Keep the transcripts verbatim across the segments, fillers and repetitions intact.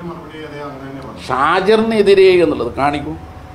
ഷാജറിനെതിരെ എന്നുള്ളത് കാണിക്കും.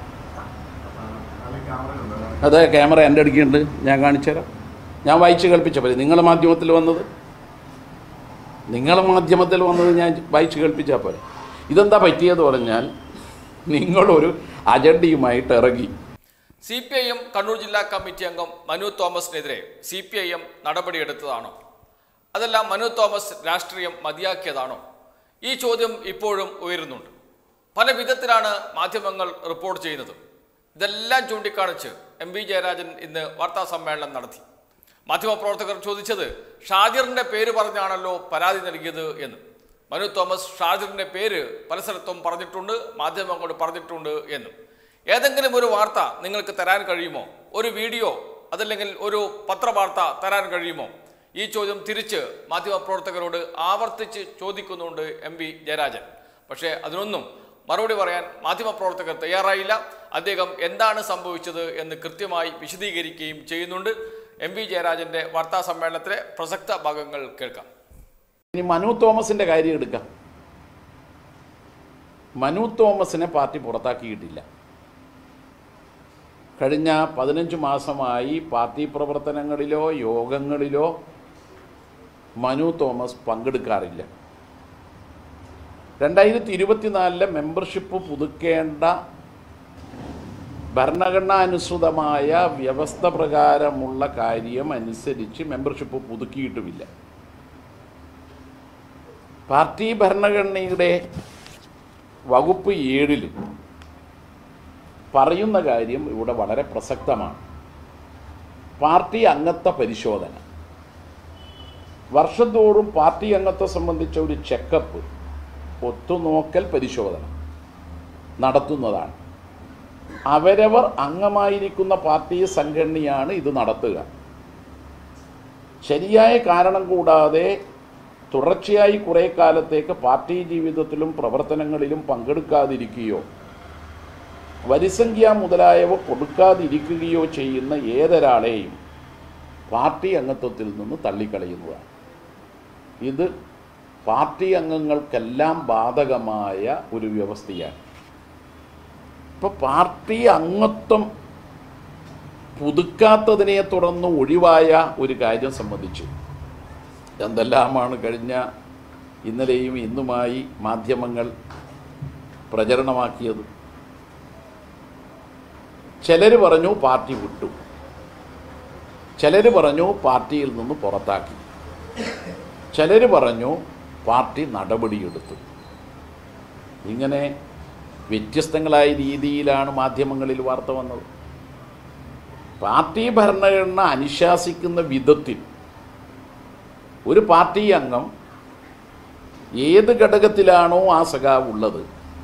അതെ, ക്യാമറ എൻ്റെ അടുക്കുണ്ട്, ഞാൻ കാണിച്ചുതരാം. ഞാൻ വായിച്ച് കേൾപ്പിച്ചപ്പോൾ നിങ്ങളുടെ മാധ്യമത്തിൽ വന്നത് നിങ്ങളുടെ മാധ്യമത്തിൽ വന്നത് ഞാൻ വായിച്ച് കേൾപ്പിച്ചാൽ പോലെ. ഇതെന്താ പറ്റിയെന്ന് പറഞ്ഞാൽ നിങ്ങളൊരു അജണ്ടയുമായിട്ട് ഇറങ്ങി. C P I M Kannur ജില്ലാ കമ്മിറ്റി അംഗം മനു തോമസിനെതിരെ സി പി ഐ എം നടപടിയെടുത്തതാണോ, അതല്ല മനു തോമസ് രാഷ്ട്രീയം മതിയാക്കിയതാണോ? ഈ ചോദ്യം ഇപ്പോഴും ഉയരുന്നുണ്ട്. പല വിധത്തിലാണ് മാധ്യമങ്ങൾ റിപ്പോർട്ട് ചെയ്യുന്നത്. ഇതെല്ലാം ചൂണ്ടിക്കാണിച്ച് എം വി ജയരാജൻ ഇന്ന് വാർത്താ സമ്മേളനം നടത്തി. മാധ്യമപ്രവർത്തകർ ചോദിച്ചത് ഷാജിറിൻ്റെ പേര് പറഞ്ഞാണല്ലോ പരാതി നൽകിയത് എന്ന്. മനു തോമസ് ഷാജിറിൻ്റെ പേര് പല സ്ഥലത്തും പറഞ്ഞിട്ടുണ്ട്, മാധ്യമങ്ങളോട് പറഞ്ഞിട്ടുണ്ട് എന്നും. ഏതെങ്കിലും ഒരു വാർത്ത നിങ്ങൾക്ക് തരാൻ കഴിയുമോ? ഒരു വീഡിയോ അതല്ലെങ്കിൽ ഒരു പത്രവാർത്ത തരാൻ കഴിയുമോ? ഈ ചോദ്യം തിരിച്ച് മാധ്യമപ്രവർത്തകരോട് ആവർത്തിച്ച് ചോദിക്കുന്നുണ്ട് എം വി ജയരാജൻ. പക്ഷേ അതിനൊന്നും മറുപടി പറയാൻ മാധ്യമപ്രവർത്തകർ തയ്യാറായില്ല. അദ്ദേഹം എന്താണ് സംഭവിച്ചത് എന്ന് കൃത്യമായി വിശദീകരിക്കുകയും ചെയ്യുന്നുണ്ട്. എം വി ജയരാജൻ്റെ വാർത്താ സമ്മേളനത്തിലെ പ്രസക്ത ഭാഗങ്ങൾ കേൾക്കാം. ഇനി മനു തോമസിൻ്റെ കാര്യം എടുക്കാം. മനു തോമസിനെ പാർട്ടി പുറത്താക്കിയിട്ടില്ല. കഴിഞ്ഞ പതിനഞ്ച് മാസമായി പാർട്ടി പ്രവർത്തനങ്ങളിലോ യോഗങ്ങളിലോ മനു തോമസ് പങ്കെടുക്കാറില്ല. രണ്ടായിരത്തി ഇരുപത്തിനാലിലെ മെമ്പർഷിപ്പ് പുതുക്കേണ്ട ഭരണഘടനാനുസൃതമായ വ്യവസ്ഥ പ്രകാരമുള്ള കാര്യം അനുസരിച്ച് മെമ്പർഷിപ്പ് പുതുക്കിയിട്ടുമില്ല. പാർട്ടി ഭരണഘടനയുടെ വകുപ്പ് ഏഴിൽ പറയുന്ന കാര്യം ഇവിടെ വളരെ പ്രസക്തമാണ്. പാർട്ടി അംഗത്വ പരിശോധന, വർഷം തോറും പാർട്ടി അംഗത്വം സംബന്ധിച്ച ഒരു ചെക്കപ്പ്, ഒത്തുനോക്കൽ പരിശോധന നടത്തുന്നതാണ്. അവരവർ അംഗമായിരിക്കുന്ന പാർട്ടി സംഘടനയാണ് ഇത് നടത്തുക. ശരിയായ കാരണം കൂടാതെ തുടർച്ചയായി കുറേ കാലത്തേക്ക് പാർട്ടി ജീവിതത്തിലും പ്രവർത്തനങ്ങളിലും പങ്കെടുക്കാതിരിക്കുകയോ വരിസംഖ്യ മുതലായവ കൊടുക്കാതിരിക്കുകയോ ചെയ്യുന്ന ഏതൊരാളെയും പാർട്ടി അംഗത്വത്തിൽ നിന്ന് തള്ളിക്കളയുന്നതാണ്. ഇത് പാർട്ടി അംഗങ്ങൾക്കെല്ലാം ബാധകമായ ഒരു വ്യവസ്ഥയാണ്. ഇപ്പോൾ പാർട്ടി അംഗത്വം പുതുക്കാത്തതിനെ തുടർന്ന് ഒഴിവായ ഒരു കാര്യം സംബന്ധിച്ച് എന്തെല്ലാമാണ് കഴിഞ്ഞ ഇന്നലെയും ഇന്നുമായി മാധ്യമങ്ങൾ പ്രചരണമാക്കിയത്. ചിലർ പറഞ്ഞു പാർട്ടി വിട്ടു, ചിലർ പറഞ്ഞു പാർട്ടിയിൽ നിന്ന് പുറത്താക്കി, ചിലർ പറഞ്ഞു പാർട്ടി നടപടിയെടുത്തു. ഇങ്ങനെ വ്യത്യസ്തങ്ങളായ രീതിയിലാണ് മാധ്യമങ്ങളിൽ വാർത്ത വന്നത്. പാർട്ടി ഭരണഘടന അനുശാസിക്കുന്ന വിധത്തിൽ ഒരു പാർട്ടി അംഗം ഏത് ഘടകത്തിലാണോ ആ സഖാവ് ഉള്ളത്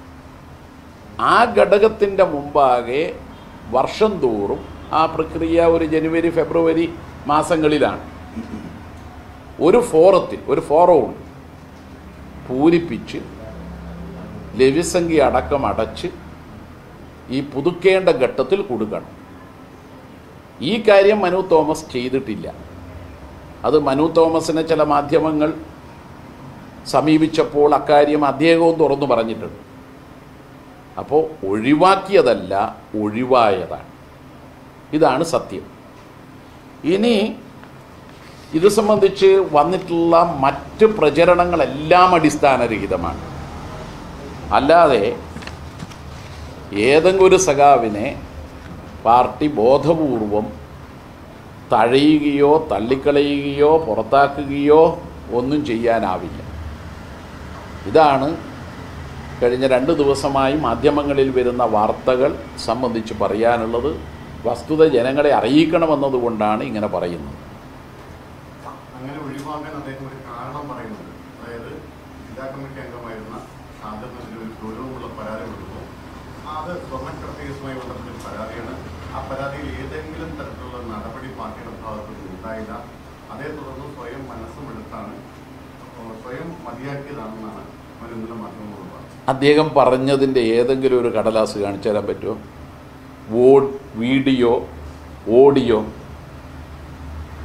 ആ ഘടകത്തിൻ്റെ മുമ്പാകെ വർഷം തോറും, ആ പ്രക്രിയ ഒരു ജനുവരി ഫെബ്രുവരി മാസങ്ങളിലാണ്, ഒരു ഫോറത്തിൽ ഒരു ഫോറവും പൂരിപ്പിച്ച് ലവ്യസംഖ്യ അടക്കം അടച്ച് ഈ പുതുക്കേണ്ട ഘട്ടത്തിൽ കൊടുക്കണം. ഈ കാര്യം മനു തോമസ് ചെയ്തിട്ടില്ല. അത് മനു തോമസിനെ ചില മാധ്യമങ്ങൾ സമീപിച്ചപ്പോൾ അക്കാര്യം അദ്ദേഹവും തുറന്നു പറഞ്ഞിട്ടുണ്ട്. അപ്പോൾ ഒഴിവാക്കിയതല്ല, ഒഴിവായതാണ്. ഇതാണ് സത്യം. ഇനി ഇത് സംബന്ധിച്ച് വന്നിട്ടുള്ള മറ്റ് പ്രചരണങ്ങളെല്ലാം അടിസ്ഥാനരഹിതമാണ്. അല്ലാതെ ഏതെങ്കിലും ഒരു സഖാവിനെ പാർട്ടി ബോധപൂർവം തഴയുകയോ തള്ളിക്കളയുകയോ പുറത്താക്കുകയോ ഒന്നും ചെയ്യാനാവില്ല. ഇതാണ് കഴിഞ്ഞ രണ്ട് ദിവസമായി മാധ്യമങ്ങളിൽ വരുന്ന വാർത്തകൾ സംബന്ധിച്ച് പറയാനുള്ളത്. വസ്തുത ജനങ്ങളെ അറിയിക്കണമെന്നതുകൊണ്ടാണ് ഇങ്ങനെ പറയുന്നത്. അങ്ങനെ ഒഴിവാക്കാൻ അദ്ദേഹം ഒരു കാരണം പറയുന്നുണ്ട്. അതായത് ജില്ലാ കമ്മിറ്റി അംഗമായിരുന്ന ഷാജറിനെതിരെ ഒരു ഗൗരവമുള്ള പരാതി കൊടുക്കുന്നു. അത് സ്വർണ്ണക്കടത്ത് കേസുമായി ബന്ധപ്പെട്ട ഒരു പരാതിയാണ്. ആ പരാതിയിൽ ഏതെങ്കിലും തരത്തിലുള്ള നടപടി പാർട്ടിയുടെ ഭാഗത്ത് ഉണ്ടായില്ല. അതേ തുടർന്ന് സ്വയം മനസ്സുമെടുത്താണ്, സ്വയം മതിയാക്കിയതാണെന്നാണ് ഇന്നലെ മാധ്യമങ്ങളോട് പറഞ്ഞത്. അദ്ദേഹം പറഞ്ഞതിൻ്റെ ഏതെങ്കിലും ഒരു കടലാസ് കാണിച്ചു തരാൻ പറ്റുമോ? വോഡ് വീഡിയോ ഓഡിയോ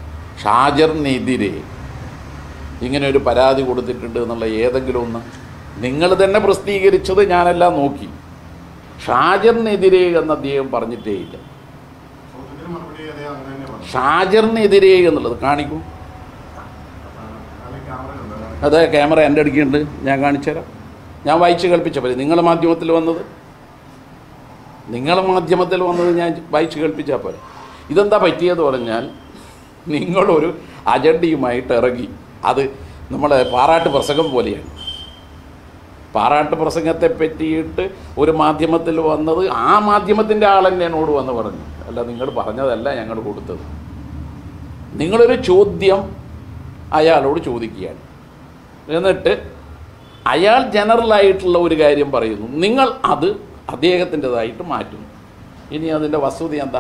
ഷാജറിനെതിരെ ഇങ്ങനെ ഒരു പരാതി കൊടുത്തിട്ടുണ്ട് എന്നുള്ള ഏതെങ്കിലും ഒന്ന് നിങ്ങൾ തന്നെ പ്രസിദ്ധീകരിച്ചത് ഞാനെല്ലാം നോക്കി. ഷാജറിനെതിരെ എന്ന് അദ്ദേഹം പറഞ്ഞിട്ടേ ഇല്ല. ചോദ്യത്തിന് മറുപടി അതേ അങ്ങനെ തന്നെ പറഞ്ഞു. ഷാജറിനെതിരെ എന്നുള്ളത് കാണിക്കും. അതിൽ ക്യാമറയിലുണ്ട്. അതെ, ക്യാമറ എൻ്റെ അടുക്കുണ്ട്, ഞാൻ കാണിച്ചു തരാം. ഞാൻ വായിച്ച് കേൾപ്പിച്ച പോലെ നിങ്ങളുടെ മാധ്യമത്തിൽ വന്നത് നിങ്ങളുടെ മാധ്യമത്തിൽ വന്നത് ഞാൻ വായിച്ച് കേൾപ്പിച്ചാൽ പോലെ. ഇതെന്താ പറ്റിയത് പറഞ്ഞാൽ നിങ്ങളൊരു അജണ്ടയുമായിട്ട് ഇറങ്ങി. അത് നമ്മളെ പാറാട്ട് പ്രസംഗം പോലെയാണ്. പാറാട്ട് പ്രസംഗത്തെ പറ്റിയിട്ട് ഒരു മാധ്യമത്തിൽ വന്നത് ആ മാധ്യമത്തിൻ്റെ ആളെന്നെ എന്നോട് വന്ന് പറഞ്ഞു, അല്ല നിങ്ങൾ പറഞ്ഞതല്ല ഞങ്ങൾ കൊടുത്തത്. നിങ്ങളൊരു ചോദ്യം അയാളോട് ചോദിക്കുകയാണ്, എന്നിട്ട് അയാൾ ജനറലായിട്ടുള്ള ഒരു കാര്യം പറയുന്നു, നിങ്ങൾ അത് അദ്ദേഹത്തിൻ്റെതായിട്ട് മാറ്റുന്നു. ഇനി അതിൻ്റെ വസ്തുത എന്താ?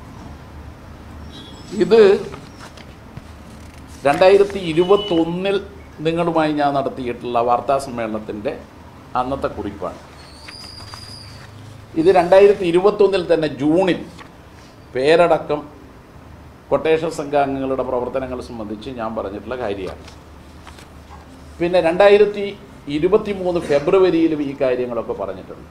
ഇത് രണ്ടായിരത്തി ഇരുപത്തൊന്നിൽ നിങ്ങളുമായി ഞാൻ നടത്തിയിട്ടുള്ള വാർത്താ സമ്മേളനത്തിൻ്റെ അന്നത്തെ കുറിപ്പാണ്. ഇത് രണ്ടായിരത്തി ഇരുപത്തൊന്നിൽ തന്നെ ജൂണിൽ പേരടക്കം കൊട്ടേഷൻ സംഘാംഗങ്ങളുടെ പ്രവർത്തനങ്ങൾ സംബന്ധിച്ച് ഞാൻ പറഞ്ഞിട്ടുള്ള കാര്യമാണ്. പിന്നെ രണ്ടായിരത്തി ഇരുപത്തി മൂന്ന് ഫെബ്രുവരിയിലും ഈ കാര്യങ്ങളൊക്കെ പറഞ്ഞിട്ടുണ്ട്.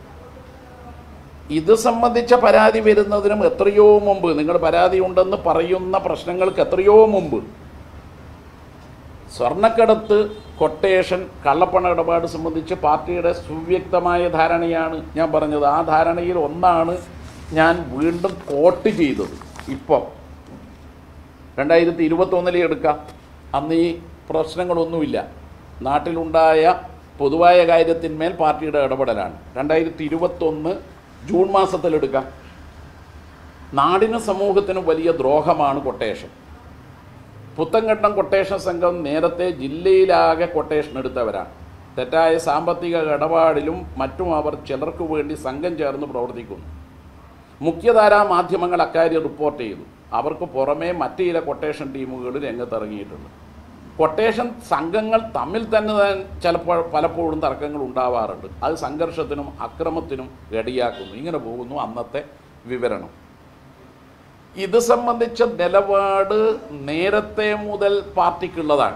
ഇത് സംബന്ധിച്ച പരാതി വരുന്നതിനും എത്രയോ മുമ്പ്, നിങ്ങൾ പരാതി ഉണ്ടെന്ന് പറയുന്ന പ്രശ്നങ്ങൾക്ക് എത്രയോ മുമ്പ് സ്വർണ്ണക്കടത്ത്, കൊട്ടേഷൻ, കള്ളപ്പണ ഇടപാട് സംബന്ധിച്ച് പാർട്ടിയുടെ സുവ്യക്തമായ ധാരണയാണ് ഞാൻ പറഞ്ഞത്. ആ ധാരണയിൽ ഒന്നാണ് ഞാൻ വീണ്ടും കോട്ട് ചെയ്തത്. ഇപ്പം രണ്ടായിരത്തി ഇരുപത്തൊന്നിലെ എടുക്കാം. അന്ന് ഈ പ്രശ്നങ്ങളൊന്നുമില്ല. നാട്ടിലുണ്ടായ പൊതുവായ കാര്യത്തിന്മേൽ പാർട്ടിയുടെ ഇടപെടലാണ്. രണ്ടായിരത്തി ഇരുപത്തൊന്ന് ജൂൺ മാസത്തിലെടുക്കാം. നാടിനും സമൂഹത്തിനും വലിയ ദ്രോഹമാണ് കൊട്ടേഷൻ. പുത്തൻകണ്ടം കൊട്ടേഷൻ സംഘം നേരത്തെ ജില്ലയിലാകെ കൊട്ടേഷൻ എടുത്തവരാണ്. തെറ്റായ സാമ്പത്തിക ഇടപാടിലും മറ്റും അവർ ചിലർക്ക് വേണ്ടി സംഘം ചേർന്ന് പ്രവർത്തിക്കുന്നു. മുഖ്യധാരാ മാധ്യമങ്ങൾ അക്കാര്യം റിപ്പോർട്ട് ചെയ്തു. അവർക്ക് പുറമേ മറ്റ് ചില കൊട്ടേഷൻ ടീമുകൾ രംഗത്തിറങ്ങിയിട്ടുണ്ട്. കൊട്ടേഷൻ സംഘങ്ങൾ തമ്മിൽ തന്നെ ചിലപ്പോൾ പലപ്പോഴും തർക്കങ്ങൾ ഉണ്ടാവാറുണ്ട്. അത് സംഘർഷത്തിനും അക്രമത്തിനും ഇടയാക്കുന്നു. ഇങ്ങനെ പോകുന്നു അന്നത്തെ വിവരണം. ഇത് സംബന്ധിച്ച നിലപാട് നേരത്തെ മുതൽ പാർട്ടിക്കുള്ളതാണ്.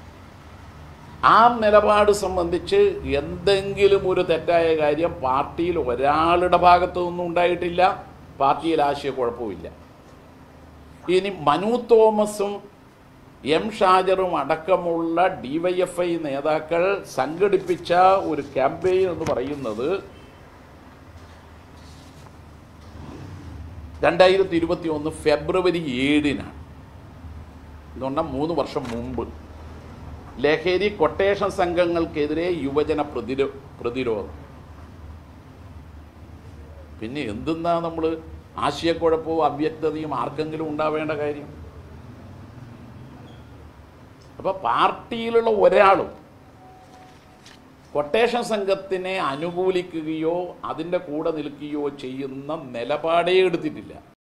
ആ നിലപാട് സംബന്ധിച്ച് എന്തെങ്കിലും ഒരു തെറ്റായ കാര്യം പാർട്ടിയിൽ ഒരാളുടെ ഭാഗത്തു നിന്നും ഉണ്ടായിട്ടില്ല. പാർട്ടിയിൽ ആശയക്കുഴപ്പമില്ല. ഇനി മനു തോമസും എം ഷാജറും അടക്കമുള്ള ഡി വൈ എഫ് ഐ നേതാക്കൾ സംഘടിപ്പിച്ച ഒരു ക്യാമ്പയിൻ എന്ന് പറയുന്നത് രണ്ടായിരത്തി ഇരുപത്തി ഒന്ന് ഫെബ്രുവരി ഏഴിനാണ്. ഇതുകൊണ്ട് മൂന്ന് വർഷം മുമ്പ് ലഹരി കൊട്ടേഷൻ സംഘങ്ങൾക്കെതിരെ യുവജന പ്രതിരോ പ്രതിരോധം പിന്നെ എന്തെന്നാ നമ്മൾ ആശയക്കുഴപ്പവും അവ്യക്തതയും ആർക്കെങ്കിലും ഉണ്ടാവേണ്ട കാര്യം? അപ്പോൾ പാർട്ടിയിലുള്ള ഒരാളും കൊട്ടേഷൻ സംഘത്തിനെ അനുകൂലിക്കുകയോ അതിൻ്റെ കൂടെ നിൽക്കുകയോ ചെയ്യുന്ന നിലപാടേ എടുത്തിട്ടില്ല.